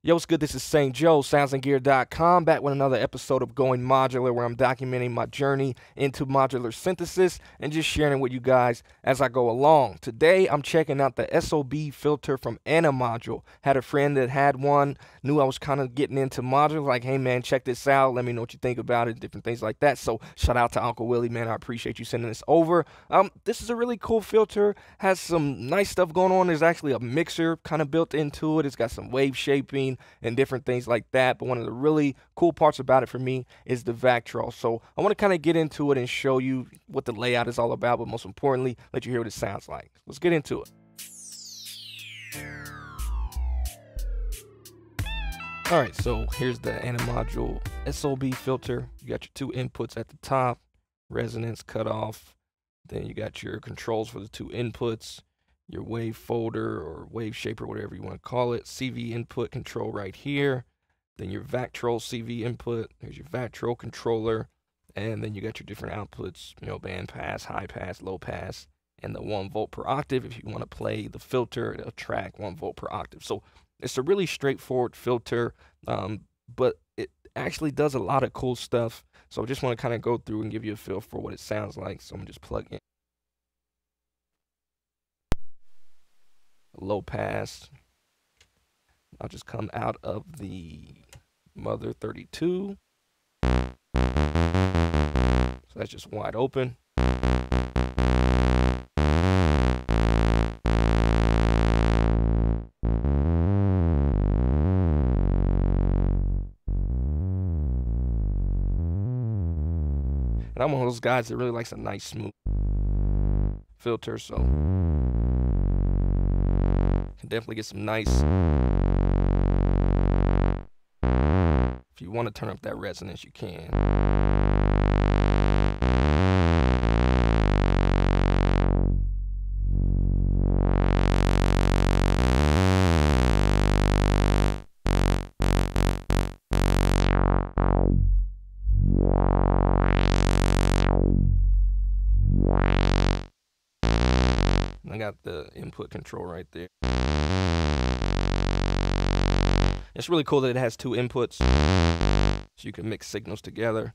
Yo, what's good? This is St. Joe, soundsandgear.com, back with another episode of Going Modular, where I'm documenting my journey into modular synthesis and just sharing it with you guys as I go along. Today, I'm checking out the SOB filter from Animodule. Had a friend that had one, knew I was kind of getting into modular, like, hey man, check this out, let me know what you think about it, different things like that. So, shout out to Uncle Willie, man, I appreciate you sending this over. This is a really cool filter, has some nice stuff going on. There's actually a mixer kind of built into it. It's got some wave shaping and different things like that. But one of the really cool parts about it for me is the Vactrol. So I want to kind of get into it and show you what the layout is all about, but most importantly, let you hear what it sounds like. Let's get into it. All right, so here's the Animodule SOB filter. You got your two inputs at the top, resonance, cutoff. Then you got your controls for the two inputs, your wave folder or wave shaper, whatever you want to call it, CV input control right here, then your Vactrol CV input, there's your Vactrol controller, and then you got your different outputs, you know, band pass, high pass, low pass, and the 1 volt per octave. If you want to play the filter, it'll track 1 volt per octave. So it's a really straightforward filter, but it actually does a lot of cool stuff. So I just want to kind of go through and give you a feel for what it sounds like. So I'm gonna just plug in low pass. I'll just come out of the Mother 32. So that's just wide open. And I'm one of those guys that really likes a nice smooth filter, so can definitely get some nice. If you want to turn up that resonance, you can. And I got the input control right there. It's really cool that it has two inputs, so you can mix signals together.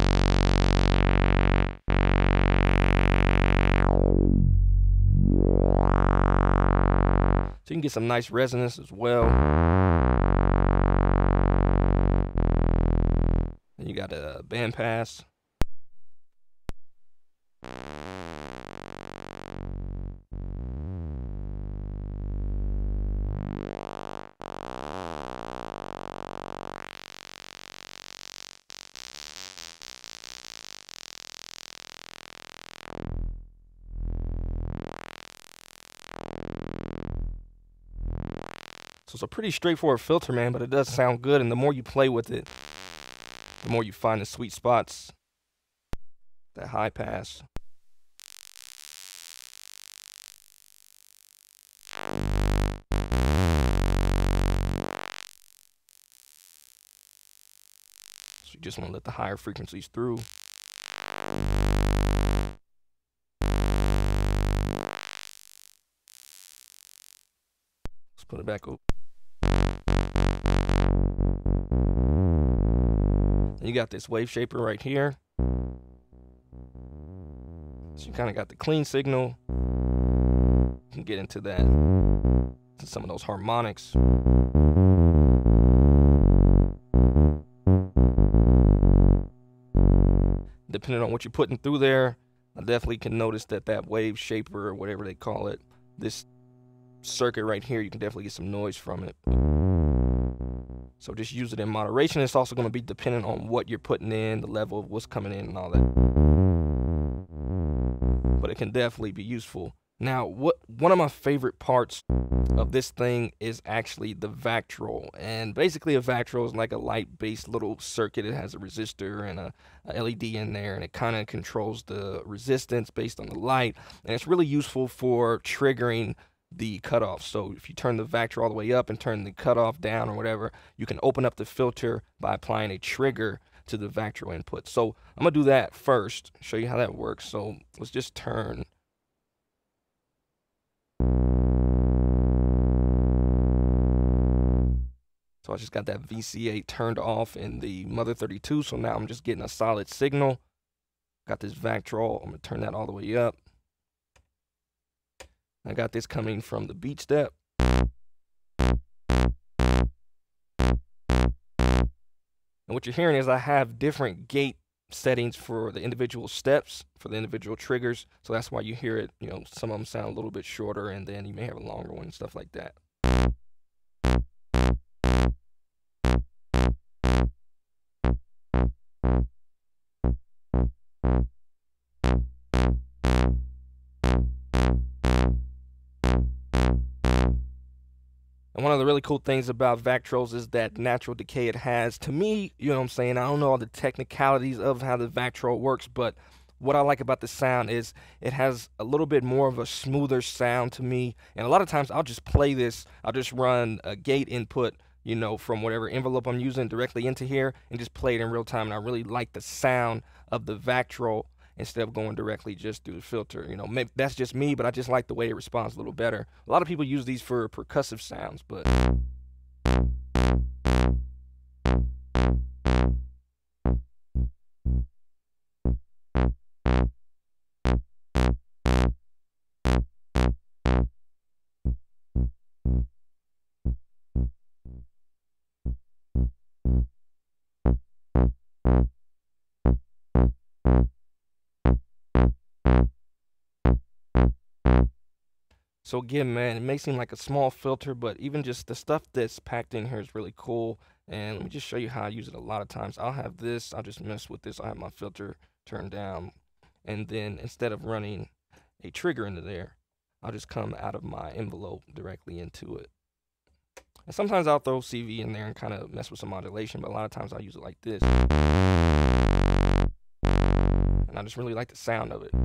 So you can get some nice resonance as well. Then you got a band pass. So it's a pretty straightforward filter, man, but it does sound good. And the more you play with it, the more you find the sweet spots. That high pass. So you just want to let the higher frequencies through. Let's put it back up. You got this wave shaper right here. So you kind of got the clean signal. You can get into that, to some of those harmonics. Depending on what you're putting through there, I definitely can notice that that wave shaper, or whatever they call it, this circuit right here, you can definitely get some noise from it. So just use it in moderation. It's also going to be dependent on what you're putting in, the level of what's coming in and all that. But it can definitely be useful. Now, one of my favorite parts of this thing is actually the Vactrol. And basically a Vactrol is like a light-based little circuit. It has a resistor and a LED in there, and it kind of controls the resistance based on the light. And it's really useful for triggering the cutoff. So if you turn the Vactrol all the way up and turn the cutoff down or whatever, you can open up the filter by applying a trigger to the Vactrol input. So I'm gonna do that first, show you how that works. So let's just turn So I just got that VCA turned off in the Mother 32, so now I'm just getting a solid signal. Got this Vactrol, I'm gonna turn that all the way up. I got this coming from the Beat Step. And what you're hearing is I have different gate settings for the individual steps, for the individual triggers. So that's why you hear it, you know, some of them sound a little bit shorter, and then you may have a longer one and stuff like that. And one of the really cool things about Vactrols is that natural decay it has. To me, you know what I'm saying, I don't know all the technicalities of how the Vactrol works, but what I like about the sound is it has a little bit more of a smoother sound to me. And a lot of times I'll just play this, I'll just run a gate input, you know, from whatever envelope I'm using directly into here and just play it in real time. And I really like the sound of the Vactrol instead of going directly just through the filter. You know, maybe that's just me, but I just like the way it responds a little better. A lot of people use these for percussive sounds, but so again, man, it may seem like a small filter, but even just the stuff that's packed in here is really cool. And let me just show you how I use it a lot of times. I'll have this, I'll just mess with this. I'll have my filter turned down. And then instead of running a trigger into there, I'll just come out of my envelope directly into it. And sometimes I'll throw CV in there and kind of mess with some modulation, but a lot of times I'll use it like this. And I just really like the sound of it.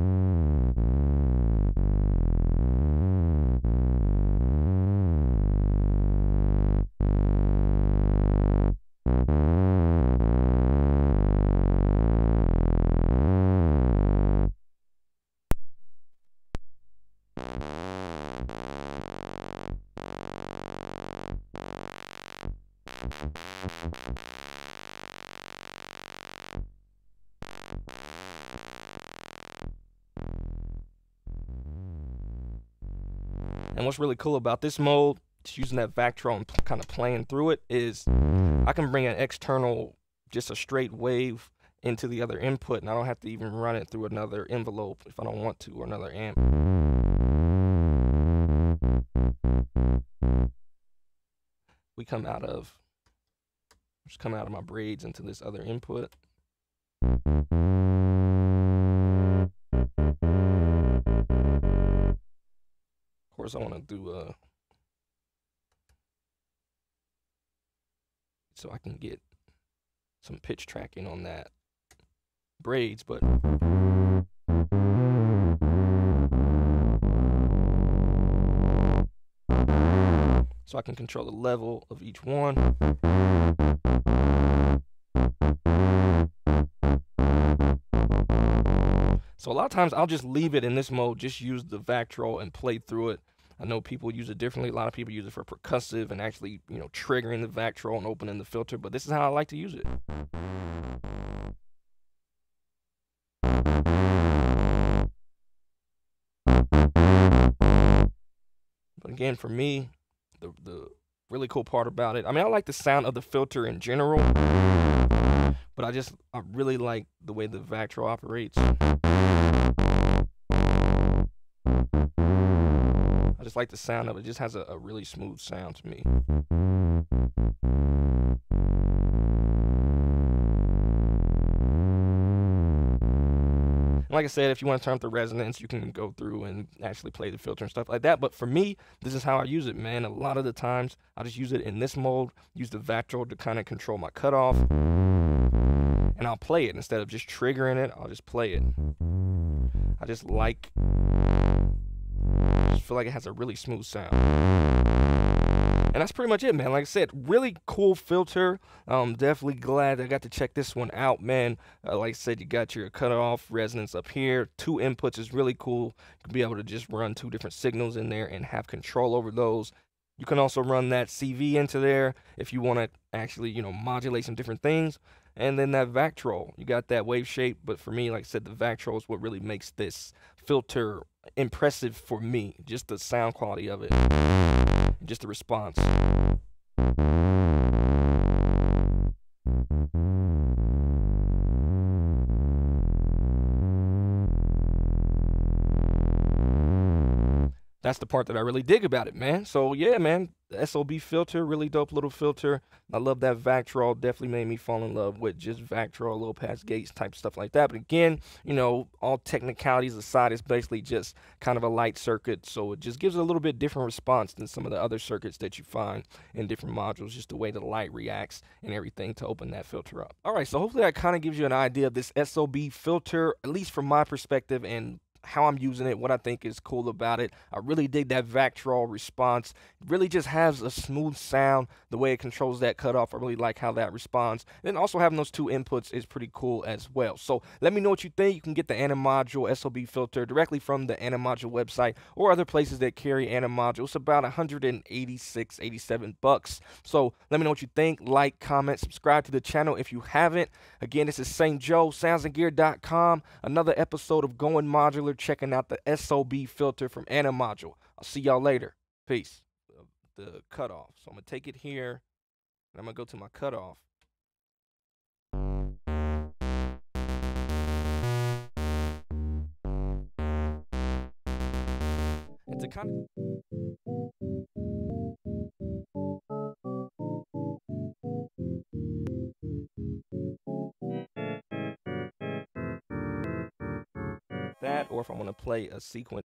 And what's really cool about this mode, just using that Vactrol and kind of playing through it, is I can bring an external, just a straight wave into the other input, and I don't have to even run it through another envelope if I don't want to, or another amp. We come out of, just come out of my braids into this other input. Of course, I want to do so I can get some pitch tracking on that braids, but so I can control the level of each one. So a lot of times I'll just leave it in this mode, just use the Vactrol and play through it. I know people use it differently. A lot of people use it for percussive and actually, you know, triggering the Vactrol and opening the filter, but this is how I like to use it. But again, for me, the really cool part about it, I mean, I like the sound of the filter in general, but I really like the way the Vactrol operates. I just like the sound of it. It just has a really smooth sound to me. Like I said, if you want to turn up the resonance, you can go through and actually play the filter and stuff like that. But for me, this is how I use it, man. A lot of the times, I just use it in this mode, use the Vactrol to kind of control my cutoff, and I'll play it. Instead of just triggering it, I'll just play it. I just feel like it has a really smooth sound. And that's pretty much it, man. Like I said, really cool filter. Definitely glad I got to check this one out, man. Like I said, you got your cutoff resonance up here. 2 inputs is really cool. You can be able to just run 2 different signals in there and have control over those. You can also run that CV into there if you want to actually, modulate some different things. And then that Vactrol, you got that wave shape, but for me, like I said, the Vactrol is what really makes this filter impressive for me. Just the sound quality of it, just the response. That's the part that I really dig about it, man. So yeah, man, the SOB filter, really dope little filter. I love that Vactrol. Definitely made me fall in love with just Vactrol, low pass gates type stuff like that. But again, all technicalities aside, it's basically just kind of a light circuit, so it just gives a little bit different response than some of the other circuits that you find in different modules. Just the way the light reacts and everything to open that filter up. All right, so hopefully that kind of gives you an idea of this SOB filter, at least from my perspective, and how I'm using it, what I think is cool about it. I really dig that Vactrol response. It really just has a smooth sound, the way it controls that cutoff. I really like how that responds. And also having those two inputs is pretty cool as well. So let me know what you think. You can get the Anamodule SOB filter directly from the Anamodule website or other places that carry Anamodule. It's about 186, 87 bucks. So let me know what you think. Like, comment, subscribe to the channel if you haven't. Again, this is St. Joe, soundsandgear.com. Another episode of Going Modular, checking out the SOB filter from Anamodule. I'll see y'all later. Peace. The cutoff. So I'm going to take it here, and I'm going to go to my cutoff. And to kind of... that, or if I want to play a sequence.